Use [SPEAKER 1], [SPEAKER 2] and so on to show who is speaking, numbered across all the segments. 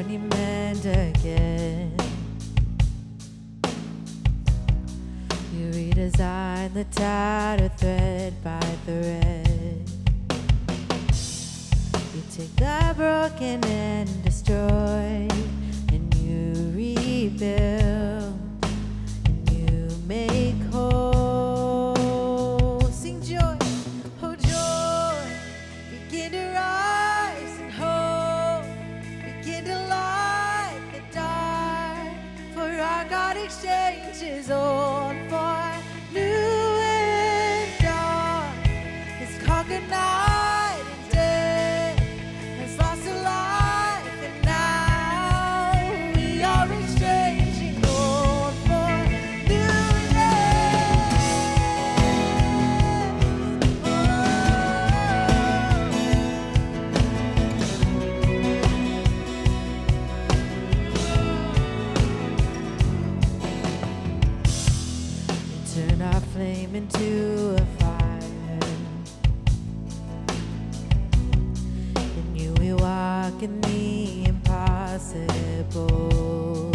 [SPEAKER 1] journey mend again. You redesign the tattered thread by thread. You take the broken and destroy, and you rebuild, and you make whole. Sing joy, oh joy, begin to rise and hope, begin to light the dark, for our God exchanges old for new and dawn. His conquered night and day has lost a life, and now we are exchanging old for new turn our flame into a fire. In you we walk in the impossible.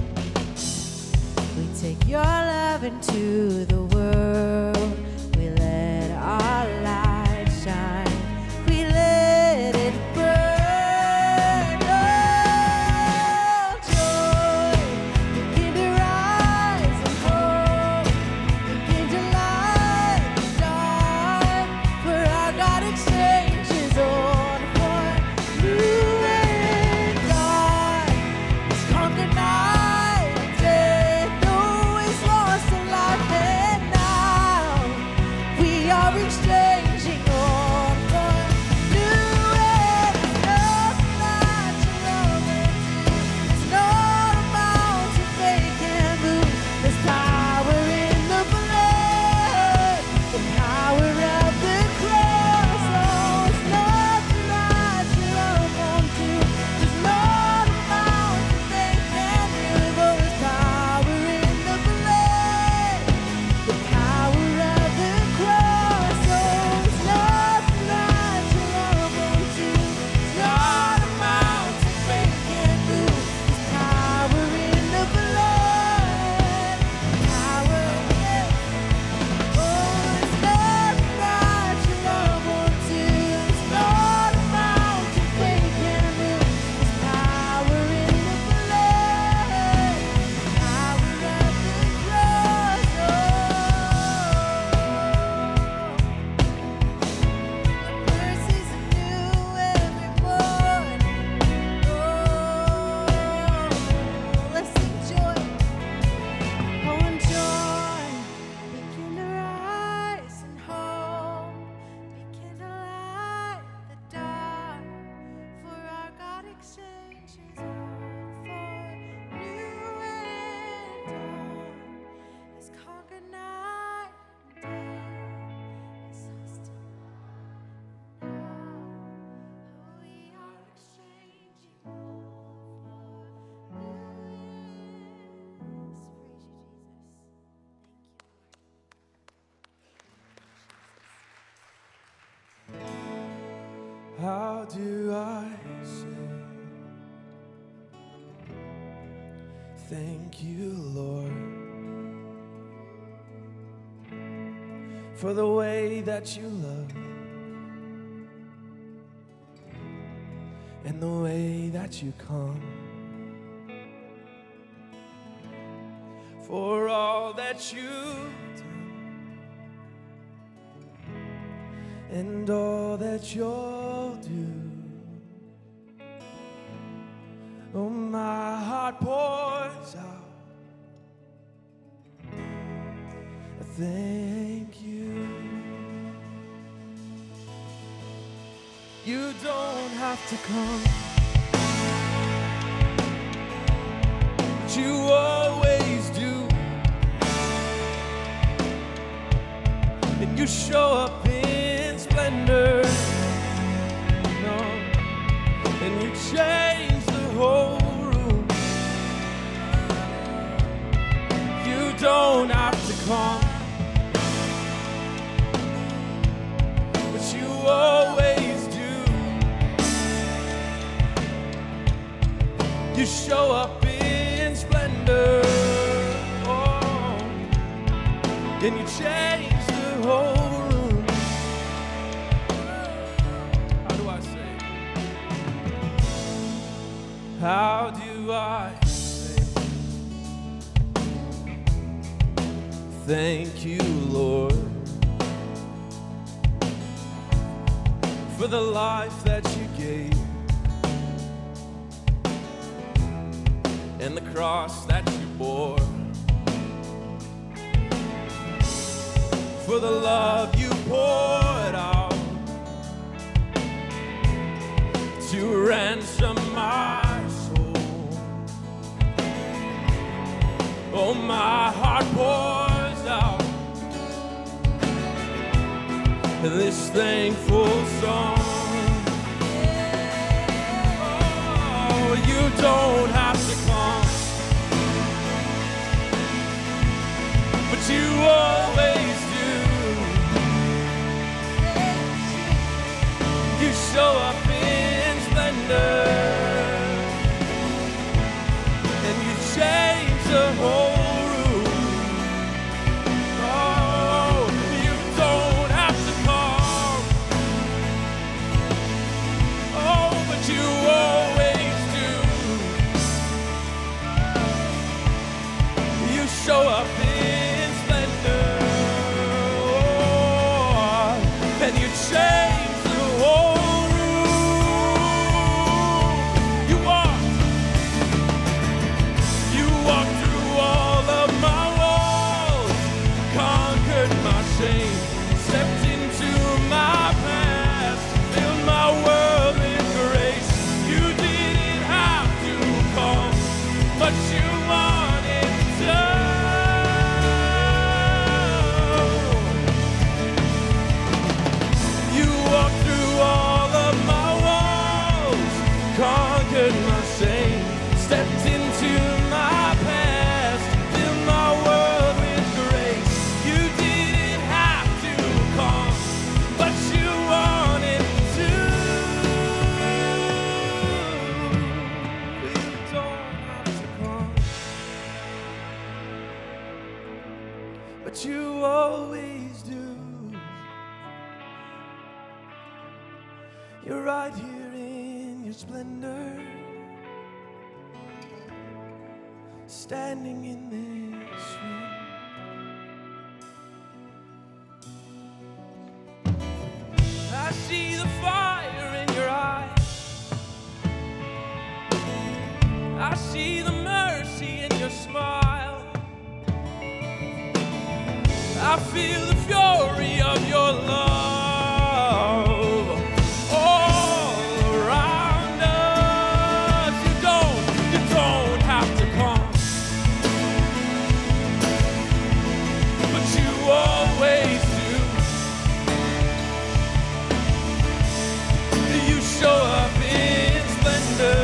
[SPEAKER 1] We take your love into the world. We let our light shine. We let it burn. Oh, joy, begin to rise and hope, begin to light the dark, for our God exchanges old for new and dawn. He's conquered night and death, though he's lost a life, and now we are exchanging old for new. And nothing that you love will do. There's not a mountain they can move. There's power in the blood, the power of the cross. Oh, there's nothing that you love won't do. There's not a mountain they can move. Oh, there's power in the blood, the power of the cross. Oh, there's nothing that you love won't do. There's not a mountain they can move. There's power in the blood, power. Oh, there's nothing that you love won't do. There's not a mountain they can move. There's power in the blood, power of the cross. Mercies are new every morning. Oh, let's sing joy. Oh, and joy, begin to rise and hope, begin to light the dark, for our God exchanges old for new and dawn. He's conquered night and day, he's lost a life. Now we are exchanging old for new. Yes, praise you, Jesus.
[SPEAKER 2] How do I say thank you, Lord, for the way that you love and the way that you come, for all that you've done and all that you'll do. Oh, my heart pours out a thank you. You don't have to come, but you always do. And you show up in splendor, and you change the whole room. You don't have to come, but you always do. You show up in splendor. Oh, and you change the whole room. How do I say it? How do I say it? Thank you, Lord, for the life that you gave and the cross that you bore, for the love you poured out to ransom my soul. Oh, my heart pours out this thankful song. Oh, you don't have to come, but you always do. You show up in splendor, and you change the whole room. Oh, you don't have to come, oh, but you always do. You show up in splendor, oh, and you change the whole room. You walked through all of my walls, conquered my shame, stepped into my past, filled my world with grace. You didn't have to come, but you wanted to. You walked through all of my walls, conquered my shame, stepped into my past, filled my world with grace. You didn't have to come, but you wanted to. You don't have to come, but you always do. You're right here in your splendor, standing in this room. I see the fire in your eyes, I see the mercy in your smile, I feel the fury of your love all around us. You don't have to come, but you always do. You show up in splendor,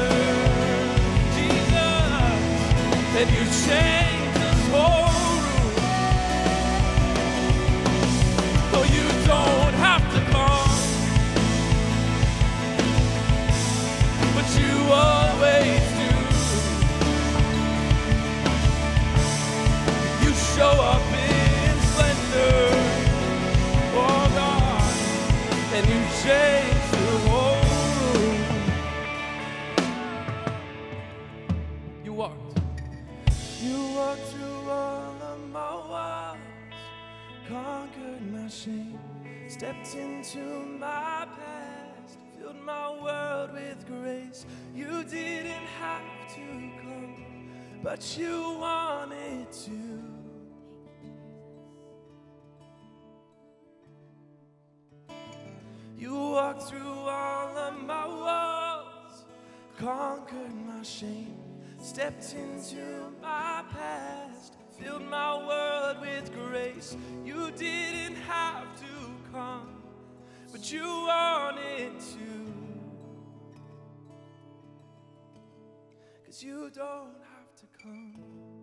[SPEAKER 2] Jesus, and you change this whole room. Oh, you don't have to come, but you always do. You show up in splendor, oh God, and you change the whole room. You walked through all of my walls, conquered my shame, stepped into my past, filled my world with grace. You didn't have to come, but you wanted to. You walked through all of my walls, conquered my shame, stepped into my past, filled my world with grace. You didn't have to come, but you wanted to. 'Cause you don't have to come,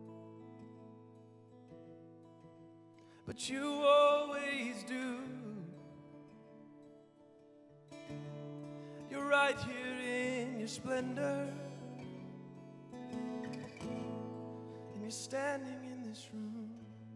[SPEAKER 2] but you always do. You're right here in your splendor, standing in this room.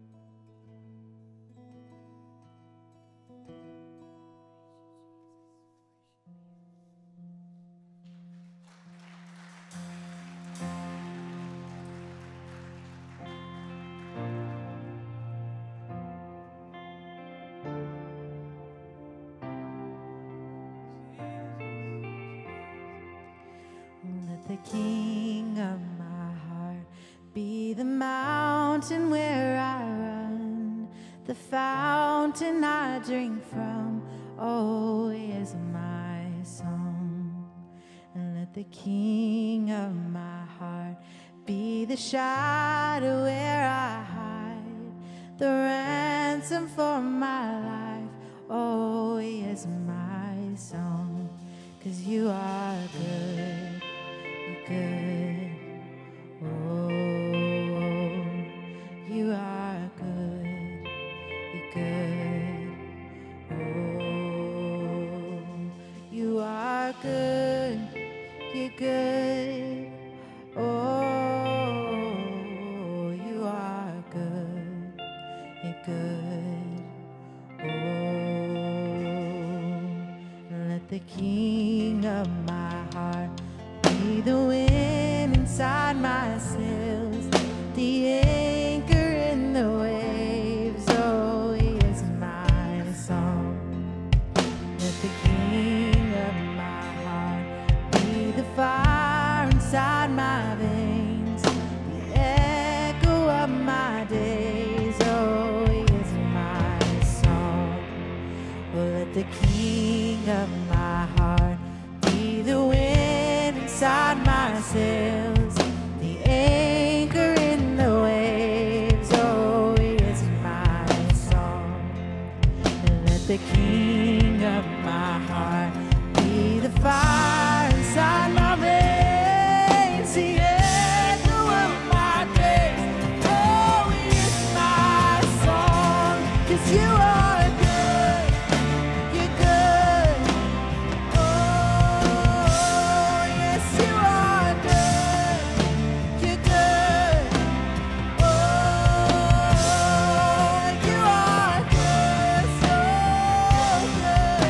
[SPEAKER 1] Let the King of my heart be the mountain where I run, the fountain I drink from. Oh, he is my song. And let the King of my heart be the shadow where I hide, the ransom for my life. Oh, he is my song. 'Cause you are good, good. Oh, you are good, you're good. Oh, you are good, you're good. Oh, you are good, you're good. Oh, let the King of my heart be the wind inside my sails, the anchor in the waves. Oh, he is my song. Let the King of my heart be the fire inside my veins, the echo of my days. Oh, he is my song. Oh, let the King of my heart be the wind inside my sails, the anchor in the waves. Oh, he is my song. And let the King of my heart be the fire inside my veins, the echo of my days. Oh, he is my song. 'Cause you are good, you're good. Oh, yes, you are good, you're good. Oh, you are good, so good.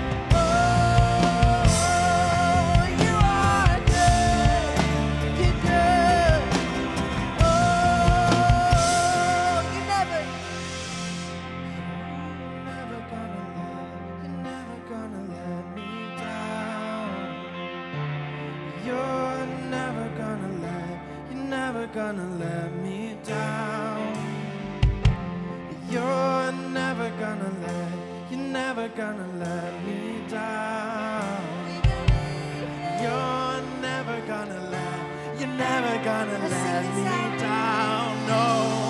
[SPEAKER 1] Oh, you are good, you're good. Oh, you never
[SPEAKER 2] You're never gonna let me down. You're never gonna let me down. You're never gonna let me down. You're never gonna let me down. No,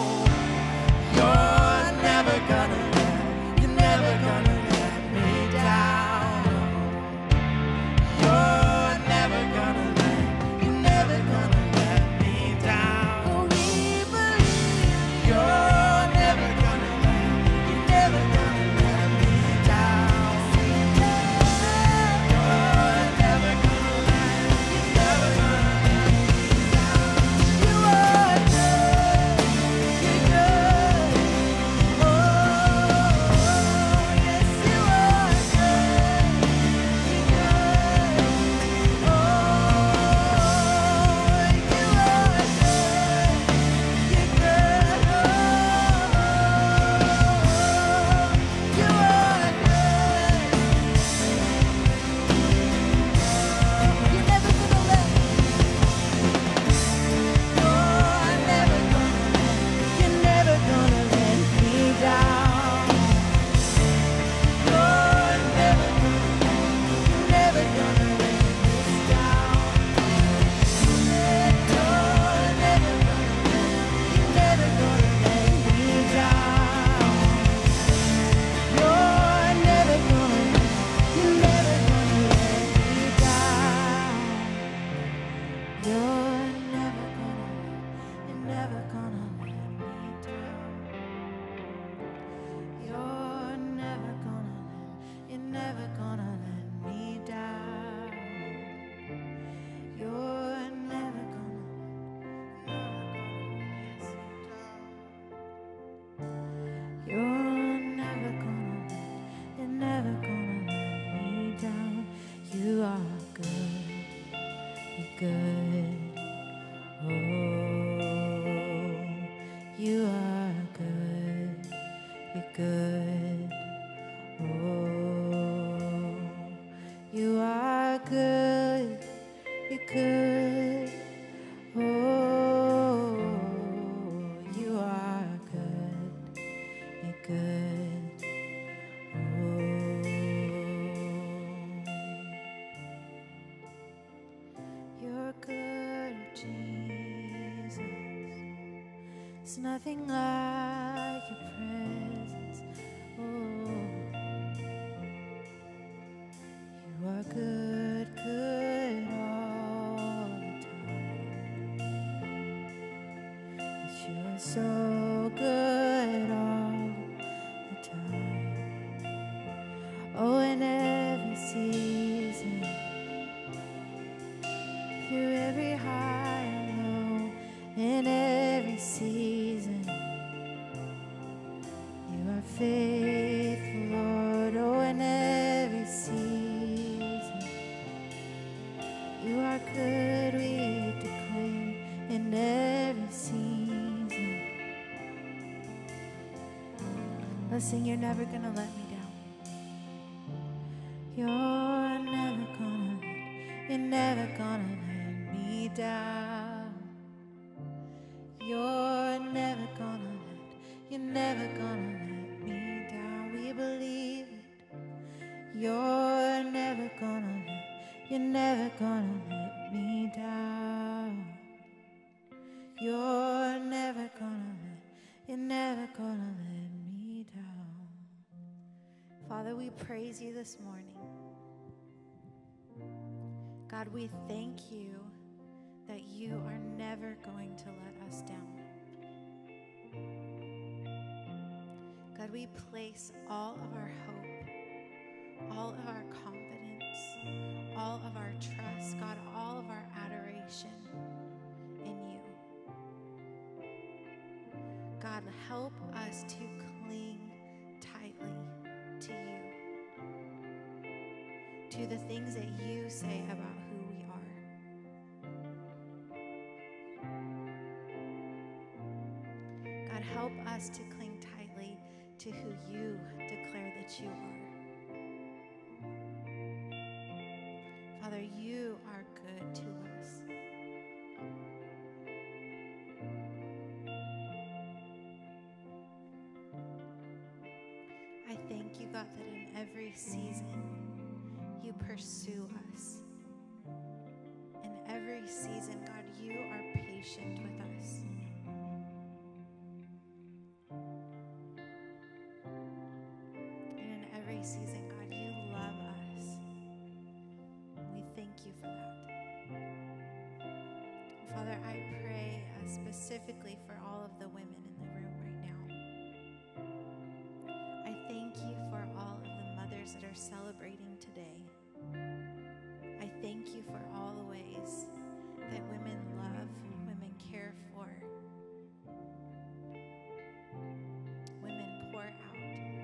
[SPEAKER 2] you're never gonna let me down. You're never gonna let me down.
[SPEAKER 1] Oh, we believe
[SPEAKER 2] You're never gonna let me down. You're never gonna let me down.
[SPEAKER 1] you are good, you're good. Oh, yes, you are good, you're good. Oh, you are good, you're good. Oh, you are good. You're never gonna let me. You're never gonna let me down. You're never gonna let me down. You're never gonna let me down. You're never gonna let me down. You're never gonna let me down. You're never gonna let me down. You're never gonna, There's nothing like your presence. Oh, you are good, good all the time. Yes, you are so good all the time. Oh, in every season, through every high and low, in every season, you are faithful, Lord. Oh, in every season, you are good, we declare, in every season. Let's sing, you're never gonna let me down. You're never gonna let me down. You're never gonna let me down. We believe it. You're never gonna let me down. You're never gonna let me down. Father, we praise you this morning. God, we thank you that you are never going to let us down. God, we place all of our hope, all of our confidence, all of our trust, God, all of our adoration in you. God, help us to cling tightly to you, to the things that you say about who we are. God, help us to cling tightly to who you declare that you are. Father, you are good to us. I thank you, God, that in every season you pursue us. In every season, God, you are patient with us. And in every season, God, you love us. We thank you for that. Father, I pray specifically for all of the women in the room right now. I thank you for all of the mothers that are celebrating today. I thank you for all the ways that women love, women care for, women pour out.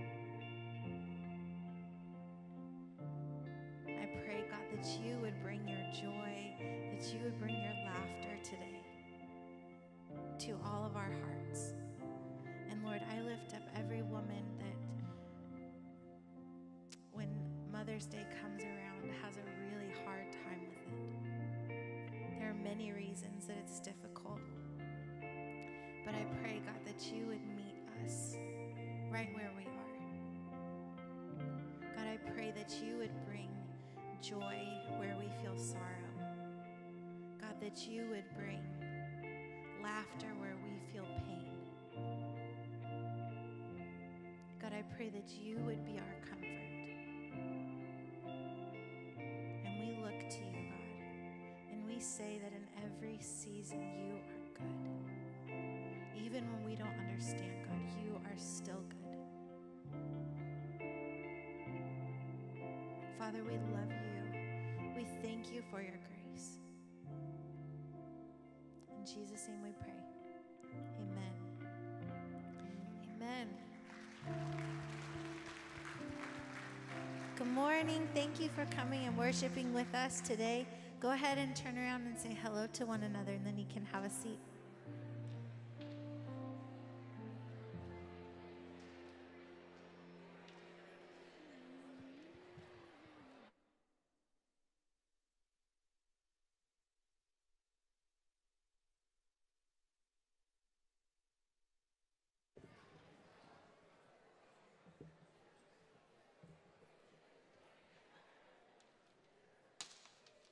[SPEAKER 1] I pray, God, that you would bring your joy, that you would bring your laughter today to all of our hearts. And Lord, I lift up every woman that when Mother's Day comes around has a really hard time with it. There are many reasons that it's difficult. But I pray, God, that you would meet us right where we are. God, I pray that you would bring joy where we feel sorrow. God, that you would bring laughter where we feel pain. God, I pray that you would be our comfort. And we look to you, God, and we say that in every season you are good. Even when we don't understand, God, you are still good. Father, we love you. We thank you for your grace. In Jesus' name we pray. Amen. Amen. Good morning. Thank you for coming and worshiping with us today. Go ahead and turn around and say hello to one another, and then you can have a seat.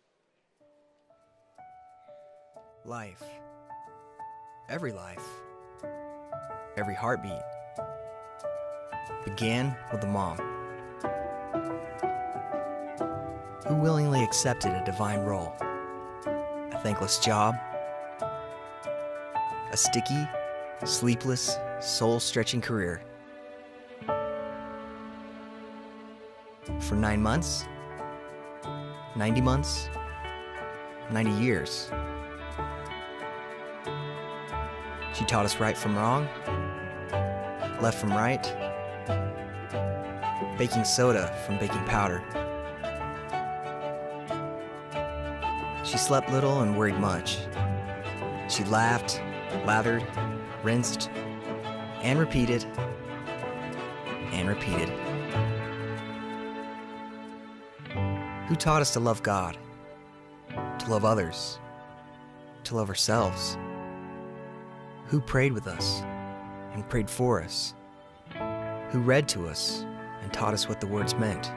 [SPEAKER 3] Life. Every life Every heartbeat began with a mom who willingly accepted a divine role, a thankless job, a sticky, sleepless, soul-stretching career. For 9 months, 90 months, 90 years. She taught us right from wrong, left from right, baking soda from baking powder. She slept little and worried much. She laughed, lathered, rinsed, and repeated, and repeated. Who taught us to love God, to love others, to love ourselves? Who prayed with us and prayed for us? Who read to us and taught us what the words meant?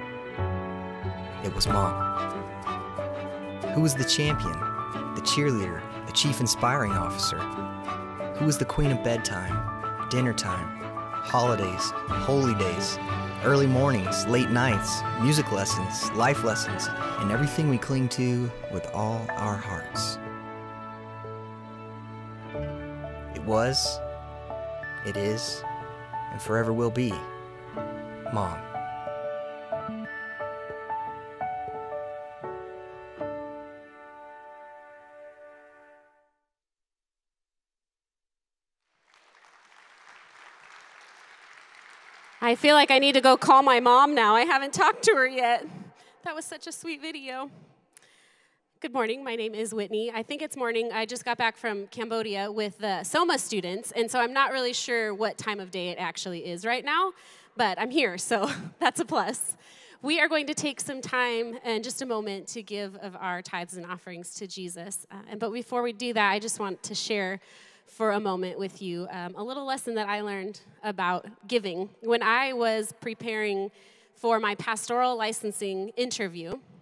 [SPEAKER 3] It was Mom. Who was the champion, the cheerleader, the chief inspiring officer? Who was the queen of bedtime, dinner time, holidays, holy days, early mornings, late nights, music lessons, life lessons, and everything we cling to with all our hearts? It was, it is, and forever will be Mom.
[SPEAKER 4] I feel like I need to go call my mom now. I haven't talked to her yet. That was such a sweet video. Good morning. My name is Whitney. I think it's morning. I just got back from Cambodia with the SOMA students, and so I'm not really sure what time of day it actually is right now, but I'm here, so that's a plus. We are going to take some time in just a moment to give of our tithes and offerings to Jesus. But before we do that, I just want to share for a moment with you a little lesson that I learned about giving. When I was preparing for my pastoral licensing interview,